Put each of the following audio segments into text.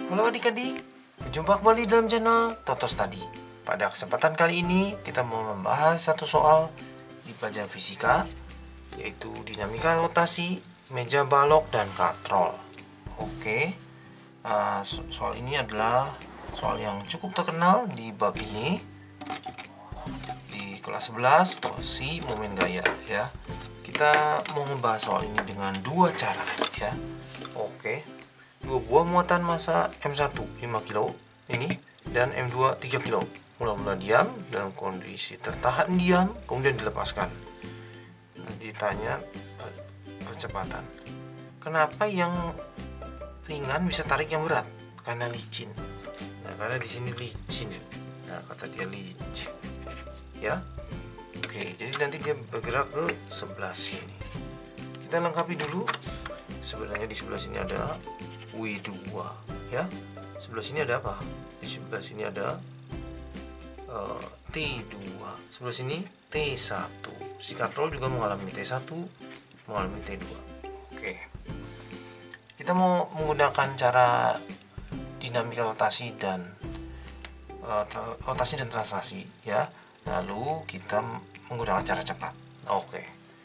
Halo adik-adik, berjumpa kembali dalam channel Toto Study. Pada kesempatan kali ini kita mau membahas satu soal di pelajaran fisika, yaitu dinamika rotasi, meja balok, dan katrol. Oke, soal ini adalah soal yang cukup terkenal di bab ini di kelas 11 torsi momen gaya ya. Kita mau membahas soal ini dengan dua cara ya. Oke. Dua buah muatan massa M1 5 kilo ini dan M2 3 kilo mula-mula diam dalam kondisi tertahan diam, kemudian dilepaskan. Ditanya percepatan. Kenapa yang ringan bisa tarik yang berat? Karena licin. Nah, karena di sini licin. Nah, kata dia licin. Ya. Oke, jadi nanti dia bergerak ke sebelah sini. Kita lengkapi dulu. Sebenarnya di sebelah sini ada W2 ya. Sebelah sini ada apa? Di sebelah sini ada T2. Sebelah sini T1. Si katrol juga mengalami T1, mengalami T2. Oke. Kita mau menggunakan cara dinamika rotasi dan translasi ya. Lalu kita menggunakan cara cepat. Oke.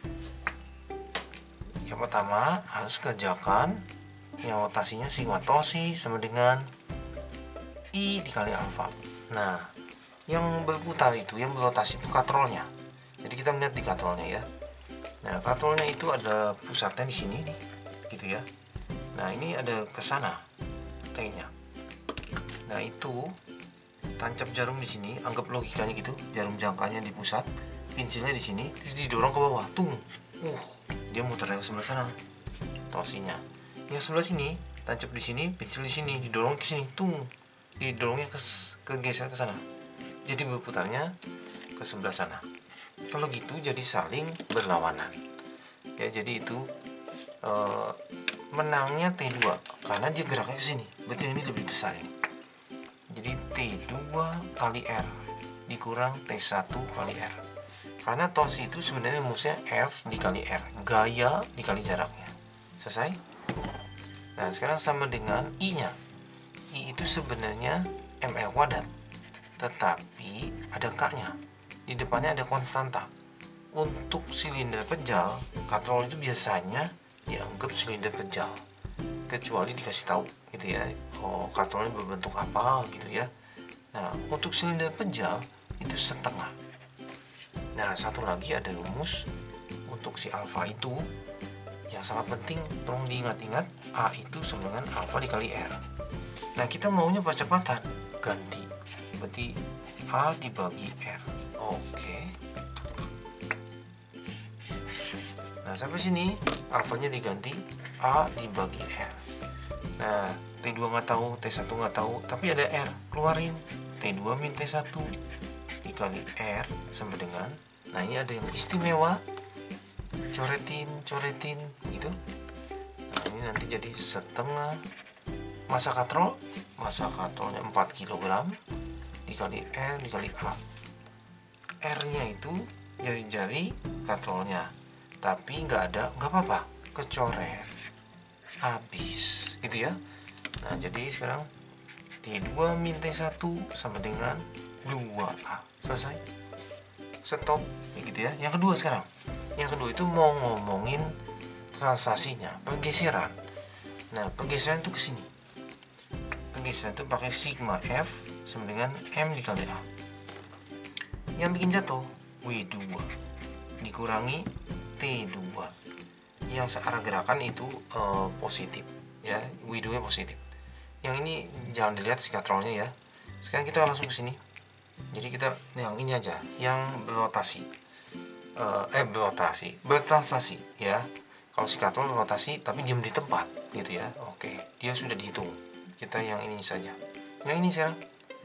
Yang pertama harus kerjakan yang rotasinya sigma tosi sama dengan I dikali alfa. Nah, yang berputar itu, yang berotasi itu katrolnya. Jadi kita melihat di katrolnya ya. Nah, katrolnya itu ada pusatnya di sini nih, gitu ya. Nah, ini ada ke sana T-nya. Nah, itu tancap jarum di sini, anggap logikanya gitu, jarum jangkanya di pusat, pensilnya di sini, terus didorong ke bawah, tung. Dia muter ke sebelah sana torsinya. Yang sebelah sini tancap di sini, pensil di sini, didorong ke sini, tung, didorongnya ke geser ke sana. Jadi berputarnya ke sebelah sana. Kalau gitu jadi saling berlawanan. Ya, jadi itu menangnya T2 karena dia geraknya ke sini. Berarti ini lebih besar ini. Jadi T2 kali R dikurang T1 kali R. Karena torsi itu sebenarnya rumusnya F dikali R, gaya dikali jaraknya. Selesai? Nah, sekarang sama dengan I-nya. I itu sebenarnya mR kuadrat, tetapi ada K-nya. Di depannya ada konstanta. Untuk silinder pejal, katrol itu biasanya dianggap silinder pejal, kecuali dikasih tahu gitu ya. Oh, katrolnya berbentuk apa gitu ya. Nah, untuk silinder pejal itu setengah. Nah, satu lagi ada rumus untuk si alfa itu yang sangat penting, tolong diingat-ingat, A itu sama dengan alfa dikali R. Nah, kita maunya percepatan, ganti. Berarti A dibagi R. Oke. Nah, sampai sini alfanya diganti A dibagi R. Nah, T2 nggak tahu, T1 nggak tahu, tapi ada R, keluarin. T2 min T1 dikali R sama dengan, nah ini ada yang istimewa, coretin gitu. Nah, ini nanti jadi setengah massa katrolnya 4 kg dikali R dikali A. R nya itu jari-jari katrolnya, tapi nggak apa-apa, kecoret habis gitu ya. Nah, jadi sekarang T2 min T1 sama dengan 2A. Selesai, stop gitu ya. Yang kedua sekarang, yang kedua itu mau ngomongin translasinya, pergeseran. Nah, pergeseran itu ke sini. Pergeseran itu pakai sigma F sama dengan M dikali A. Yang bikin jatuh W2 dikurangi T2. Yang searah gerakan itu positif ya, W2 nya positif. Yang ini jangan dilihat si katrolnya ya. Sekarang kita langsung ke sini. Jadi kita yang ini aja, yang berotasi. Bertranslasi ya. Kalau si katrol rotasi tapi diam di tempat gitu ya. Oke, dia sudah dihitung. Kita yang ini saja. Yang ini sekarang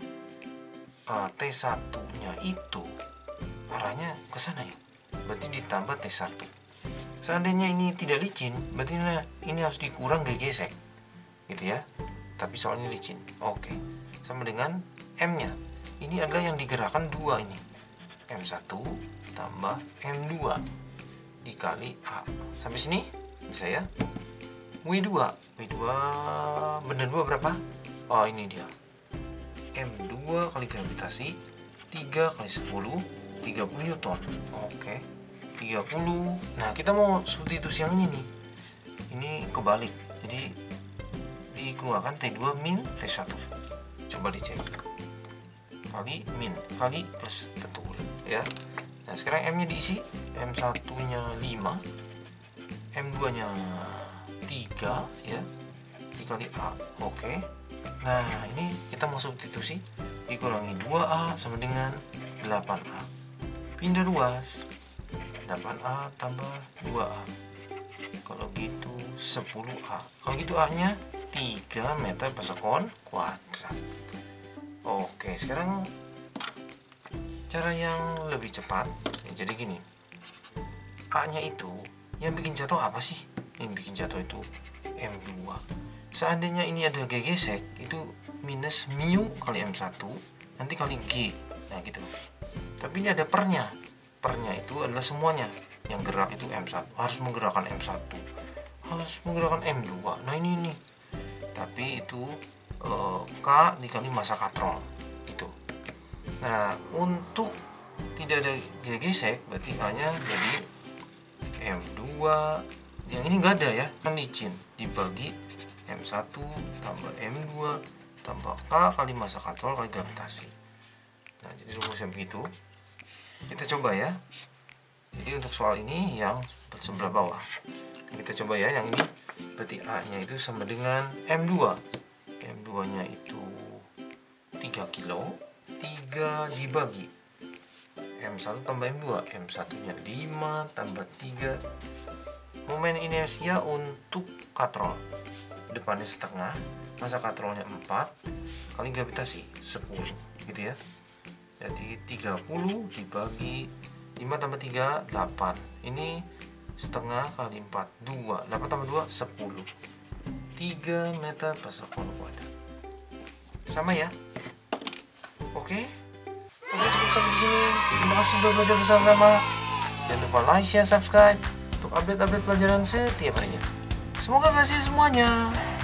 T1-nya itu arahnya ke sana ya. Berarti ditambah T1. Seandainya ini tidak licin, berarti ini harus dikurang gesek gitu ya. Tapi soalnya licin. Oke. Sama dengan M-nya. Ini adalah yang digerakkan 2 ini. M1 tambah M2 dikali A. Sampai sini bisa ya. W2 bener 2 berapa? Oh, ini dia. M2 kali gravitasi 3 kali 10, 30 Newton. Oke, 30. Nah, kita mau substitusi yang ini nih. Ini kebalik. Jadi dikeluarkan T2 min T1. Coba dicek. Kali min, kali plus, betul ya. Nah, sekarang M-nya diisi. M1-nya 5, M2-nya 3 ya. Dikali A. Oke. Nah, ini kita mau substitusi. Dikurangi 2A sama dengan 8A. Pindah ruas. 8A tambah 2A. Kalau gitu 10A. Kalau gitu A-nya 3 meter per sekon kuadrat. Oke, sekarang cara yang lebih cepat. Jadi gini. A-nya itu yang bikin jatuh apa sih? Yang bikin jatuh itu M2. Seandainya ini ada G gesek, itu minus mu kali M1, nanti kali G. Nah gitu. Tapi ini ada pernya. Pernya itu adalah semuanya. Yang gerak itu M1. Harus menggerakkan M1. Harus menggerakkan M2. Nah ini nih. Tapi itu K dikali massa katrol. Gitu. Nah, untuk tidak ada G gesek, berarti A-nya jadi M2. Yang ini nggak ada ya, kan licin. Dibagi M1 tambah M2 tambah K kali massa katrol kali gravitasi. Nah, jadi rumusnya begitu. Kita coba ya. Jadi untuk soal ini yang sebelah bawah. Kita coba ya, yang ini berarti A-nya itu sama dengan M2. M2-nya itu 3 kilo. 3 dibagi M1 tambah M2. M1-nya 5 tambah 3. Momen inersia untuk katrol. Depannya setengah, massa katrolnya 4 kali gravitasi 10 gitu ya. Jadi 30 dibagi 5 tambah 3 8. Ini setengah kali 4 2. 8 tambah 2 10. 3 meter per sekon kuadrat. Sama ya. Oke, cukup sampai di sini. Terima kasih sudah belajar bersama-sama. Jangan lupa like, share, subscribe untuk update-update pelajaran setiap harinya. Semoga berhasil semuanya.